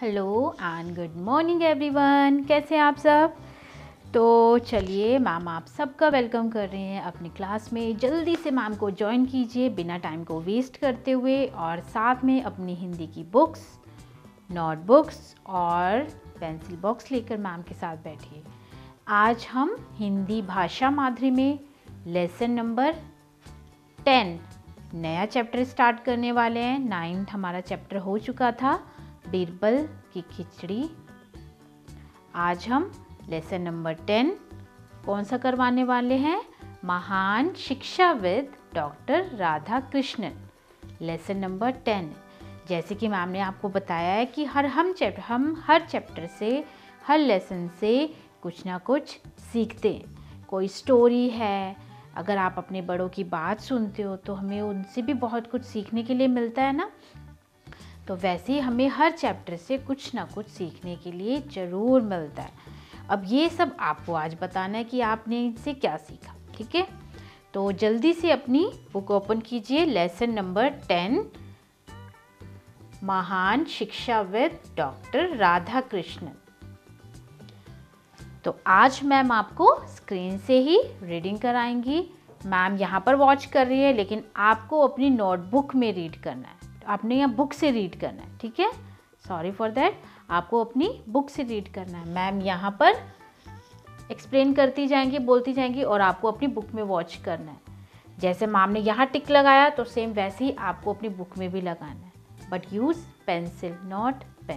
Hello and good morning everyone. कैसे हैं आप सब? तो चलिए, मैम आप सबका वेलकम कर रहे हैं अपनी क्लास में। जल्दी से मैम को ज्वाइन कीजिए बिना टाइम को वेस्ट करते हुए, और साथ में अपनी हिंदी की बुक्स, नोटबुक्स और पेंसिल बॉक्स लेकर मैम के साथ बैठिए। आज हम हिंदी भाषा माधुरी में लेसन नंबर 10 नया चैप्टर स्टार्ट करने वाले हैं। 9th हमारा चैप्टर हो चुका था, बीरबल की खिचड़ी। आज हम लेसन नंबर 10 कौन सा करवाने वाले हैं? महान शिक्षाविद doctor Radhakrishnan. Lesson number 10। जैसे कि मैम ने आपको बताया है कि हम हर चैप्टर से, हर लेसन से कुछ ना कुछ सीखते हैं। कोई स्टोरी है, अगर आप अपने बड़ों की बात सुनते हो तो हमें उनसे भी बहुत कुछ सीखने के लिए मिलता है ना। तो वैसे ही हमें हर चैप्टर से कुछ ना कुछ सीखने के लिए ज़रूर मिलता है। अब ये सब आपको आज बताना है कि आपने इनसे क्या सीखा, ठीक है? तो जल्दी से अपनी बुक ओपन कीजिए। लेसन नंबर 10 महान शिक्षाविद डॉक्टर राधा कृष्णन। तो आज मैम आपको स्क्रीन से ही रीडिंग कराएंगी। मैम यहाँ पर वॉच कर रही है, लेकिन आपको अपनी नोटबुक में रीड करना है। आपने यहाँ बुक से रीड करना है, ठीक है? सॉरी फॉर दैट, आपको अपनी बुक से रीड करना है। मैम यहाँ पर एक्सप्लेन करती जाएंगी, बोलती जाएंगी, और आपको अपनी बुक में वॉच करना है। जैसे मैम ने यहाँ टिक लगाया तो सेम वैसे ही आपको अपनी बुक में भी लगाना है, but use pencil not pen.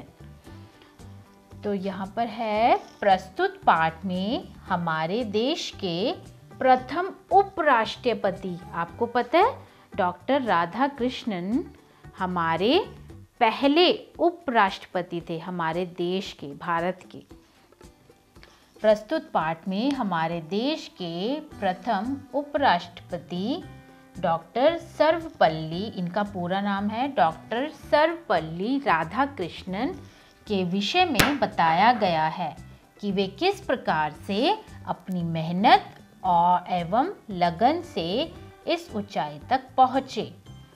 तो यहाँ पर है, प्रस्तुत पाठ में हमारे देश के प्रथम उपराष्ट्रपति, आपको पता है डॉक्टर राधा कृष्णन हमारे पहले उपराष्ट्रपति थे हमारे देश के, भारत के। प्रस्तुत पाठ में हमारे देश के प्रथम उपराष्ट्रपति डॉक्टर सर्वपल्ली, इनका पूरा नाम है डॉक्टर सर्वपल्ली राधाकृष्णन, के विषय में बताया गया है कि वे किस प्रकार से अपनी मेहनत और एवं लगन से इस ऊंचाई तक पहुँचे।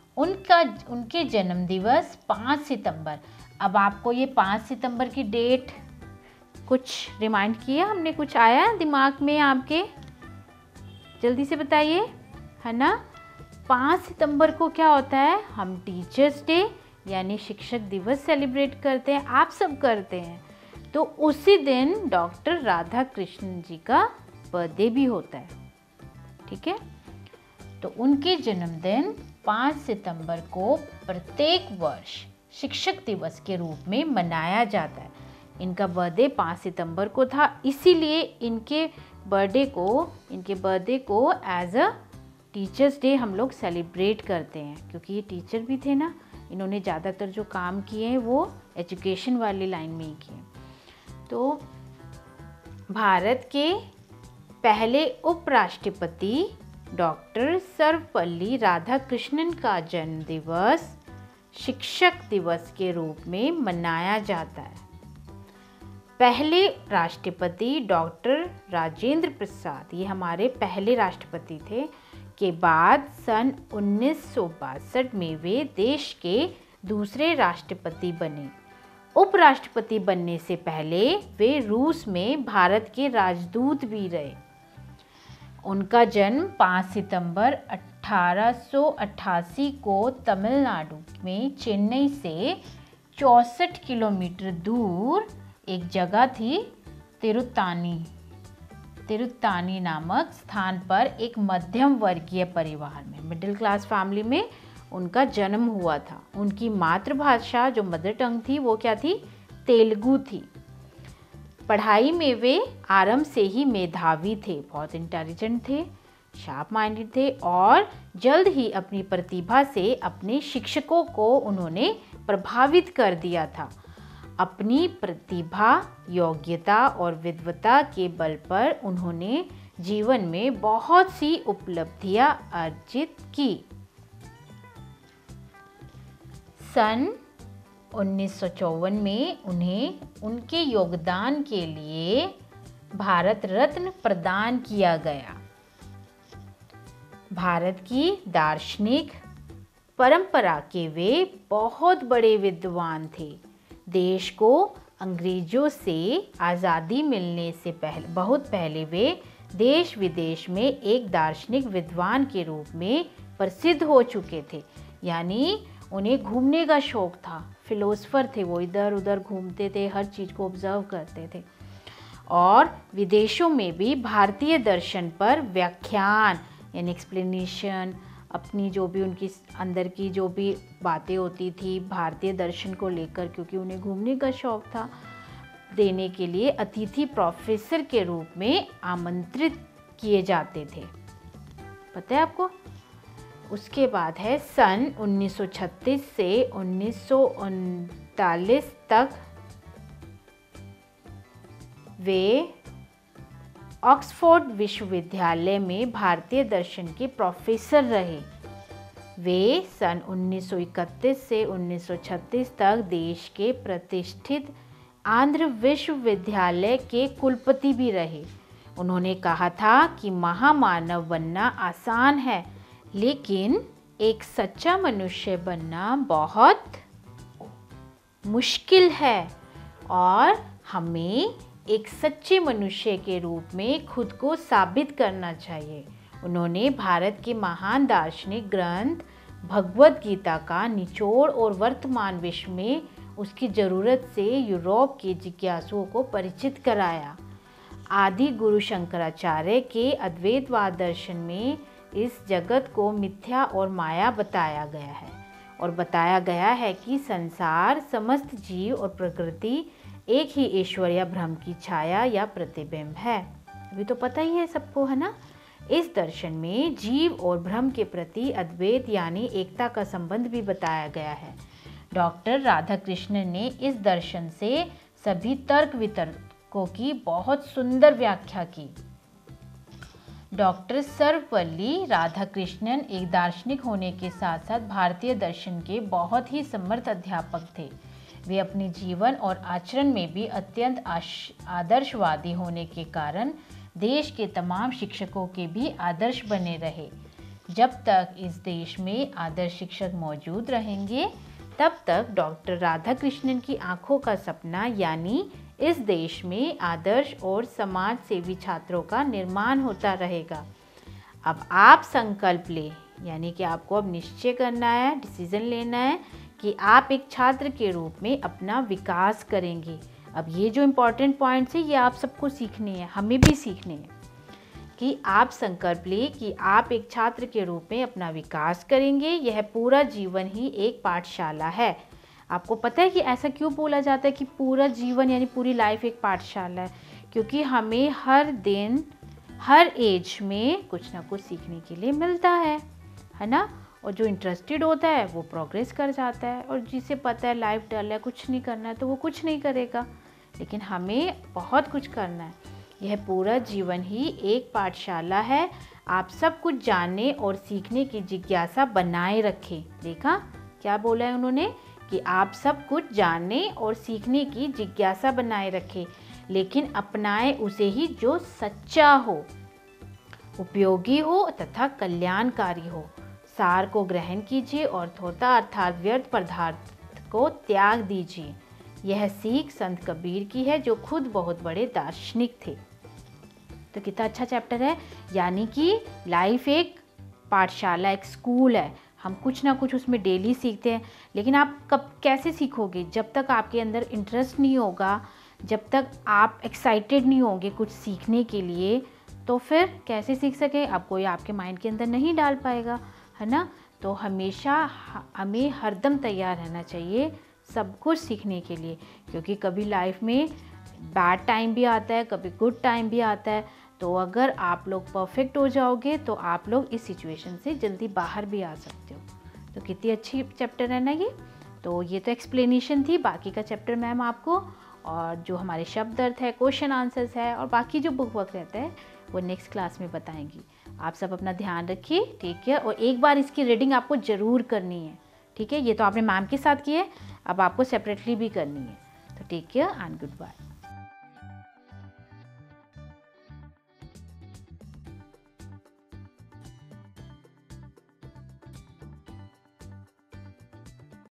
उनके जन्म दिवस 5 सितंबर। अब आपको ये 5 सितंबर की डेट कुछ रिमाइंड किया हमने? कुछ आया दिमाग में आपके? जल्दी से बताइए, है ना? 5 सितंबर को क्या होता है? हम टीचर्स डे यानी शिक्षक दिवस सेलिब्रेट करते हैं, आप सब करते हैं। तो उसी दिन डॉक्टर राधा कृष्णन जी का बर्थडे भी होता है, ठीक है? तो उनके जन्मदिन 5 सितंबर को प्रत्येक वर्ष शिक्षक दिवस के रूप में मनाया जाता है। इनका बर्थडे 5 सितंबर को था, इसीलिए इनके बर्थडे को एज अ टीचर्स डे हम लोग सेलिब्रेट करते हैं, क्योंकि ये टीचर भी थे ना। इन्होंने ज़्यादातर जो काम किए हैं वो एजुकेशन वाली लाइन में ही किए। तो भारत के पहले उपराष्ट्रपति डॉक्टर सर्वपल्ली राधाकृष्णन का जन्म दिवस शिक्षक दिवस के रूप में मनाया जाता है। पहले राष्ट्रपति डॉक्टर राजेंद्र प्रसाद, ये हमारे पहले राष्ट्रपति थे, के बाद सन 1962 में वे देश के दूसरे राष्ट्रपति बने। उपराष्ट्रपति बनने से पहले वे रूस में भारत के राजदूत भी रहे। उनका जन्म 5 सितंबर 1888 को तमिलनाडु में चेन्नई से 64 किलोमीटर दूर एक जगह थी तिरुत्तानी नामक स्थान पर एक मध्यम वर्गीय परिवार में, मिडिल क्लास फैमिली में उनका जन्म हुआ था। उनकी मातृभाषा जो मदर टंग थी वो क्या थी? तेलुगु थी। पढ़ाई में वे आरंभ से ही मेधावी थे, बहुत इंटेलिजेंट थे, शार्प माइंडेड थे, और जल्द ही अपनी प्रतिभा से अपने शिक्षकों को उन्होंने प्रभावित कर दिया था। अपनी प्रतिभा, योग्यता और विद्वता के बल पर उन्होंने जीवन में बहुत सी उपलब्धियां अर्जित की। सन 1954 में उन्हें उनके योगदान के लिए भारत रत्न प्रदान किया गया। भारत की दार्शनिक परंपरा के वे बहुत बड़े विद्वान थे। देश को अंग्रेजों से आज़ादी मिलने से बहुत पहले वे देश विदेश में एक दार्शनिक विद्वान के रूप में प्रसिद्ध हो चुके थे। यानी उन्हें घूमने का शौक था, फिलोसफर थे वो, इधर उधर घूमते थे, हर चीज़ को ऑब्जर्व करते थे। और विदेशों में भी भारतीय दर्शन पर व्याख्यान यानी एक्सप्लेनेशन, अपनी जो भी उनकी अंदर की जो भी बातें होती थी भारतीय दर्शन को लेकर, क्योंकि उन्हें घूमने का शौक था, देने के लिए अतिथि प्रोफेसर के रूप में आमंत्रित किए जाते थे। पता है आपको? उसके बाद है सन 1936 से 1939 तक वे ऑक्सफोर्ड विश्वविद्यालय में भारतीय दर्शन के प्रोफेसर रहे। वे सन 1931 से 1936 तक देश के प्रतिष्ठित आंध्र विश्वविद्यालय के कुलपति भी रहे। उन्होंने कहा था कि महामानव बनना आसान है, लेकिन एक सच्चा मनुष्य बनना बहुत मुश्किल है और हमें एक सच्चे मनुष्य के रूप में खुद को साबित करना चाहिए। उन्होंने भारत के महान दार्शनिक ग्रंथ भगवद गीता का निचोड़ और वर्तमान विश्व में उसकी ज़रूरत से यूरोप के जिज्ञासुओं को परिचित कराया। आदि गुरु शंकराचार्य के अद्वैतवाद दर्शन में इस जगत को मिथ्या और माया बताया गया है और बताया गया है कि संसार, समस्त जीव और प्रकृति एक ही ईश्वर या ब्रह्म की छाया या प्रतिबिंब है। अभी तो पता ही है सबको, है ना? इस दर्शन में जीव और ब्रह्म के प्रति अद्वैत यानी एकता का संबंध भी बताया गया है। डॉक्टर राधाकृष्णन ने इस दर्शन से सभी तर्क वितर्कों की बहुत सुंदर व्याख्या की। डॉक्टर सर्वपल्ली राधाकृष्णन एक दार्शनिक होने के साथ साथ भारतीय दर्शन के बहुत ही समर्थ अध्यापक थे। वे अपने जीवन और आचरण में भी अत्यंत आदर्शवादी होने के कारण देश के तमाम शिक्षकों के भी आदर्श बने रहे। जब तक इस देश में आदर्श शिक्षक मौजूद रहेंगे, तब तक डॉक्टर राधाकृष्णन की आंखों का सपना यानी इस देश में आदर्श और समाज सेवी छात्रों का निर्माण होता रहेगा। अब आप संकल्प लें, यानी कि आपको अब निश्चय करना है, डिसीजन लेना है कि आप एक छात्र के रूप में अपना विकास करेंगे। अब ये जो इम्पोर्टेंट पॉइंट्स हैं ये आप सबको सीखने हैं, हमें भी सीखने हैं कि आप संकल्प लें कि आप एक छात्र के रूप में अपना विकास करेंगे। यह पूरा जीवन ही एक पाठशाला है। आपको पता है कि ऐसा क्यों बोला जाता है कि पूरा जीवन यानी पूरी लाइफ एक पाठशाला है? क्योंकि हमें हर दिन, हर एज में कुछ ना कुछ सीखने के लिए मिलता है ना? और जो इंटरेस्टेड होता है वो प्रोग्रेस कर जाता है, और जिसे पता है लाइफ डल है, कुछ नहीं करना है, तो वो कुछ नहीं करेगा। लेकिन हमें बहुत कुछ करना है। यह पूरा जीवन ही एक पाठशाला है। आप सब कुछ जानने और सीखने की जिज्ञासा बनाए रखें। देखा क्या बोला है उन्होंने कि आप सब कुछ जानने और सीखने की जिज्ञासा बनाए रखें, लेकिन अपनाएं उसे ही जो सच्चा हो, उपयोगी हो तथा कल्याणकारी हो। सार को ग्रहण कीजिए और थोथा अर्थात व्यर्थ पदार्थ को त्याग दीजिए। यह सीख संत कबीर की है, जो खुद बहुत बड़े दार्शनिक थे। तो कितना अच्छा चैप्टर है। यानी कि लाइफ एक पाठशाला, एक स्कूल है। हम कुछ ना कुछ उसमें डेली सीखते हैं। लेकिन आप कब कैसे सीखोगे? जब तक आपके अंदर इंटरेस्ट नहीं होगा, जब तक आप एक्साइटेड नहीं होंगे कुछ सीखने के लिए, तो फिर कैसे सीख सके? आप कोई आपके माइंड के अंदर नहीं डाल पाएगा, है ना? तो हमेशा हमें हरदम तैयार रहना चाहिए सब कुछ सीखने के लिए, क्योंकि कभी लाइफ में बैड टाइम भी आता है, कभी गुड टाइम भी आता है। तो अगर आप लोग परफेक्ट हो जाओगे तो आप लोग इस सिचुएशन से जल्दी बाहर भी आ सकते हो। तो कितनी अच्छी चैप्टर है ना ये। तो ये तो एक्सप्लेनेशन थी। बाकी का चैप्टर मैम आपको, और जो हमारे शब्द अर्थ है, क्वेश्चन आंसर्स है, और बाकी जो बुक वर्क रहता है वो नेक्स्ट क्लास में बताएंगी। आप सब अपना ध्यान रखिए, ठीक है? और एक बार इसकी रीडिंग आपको ज़रूर करनी है, ठीक है? ये तो आपने मैम के साथ की है, अब आपको सेपरेटली भी करनी है। तो take care and good bye.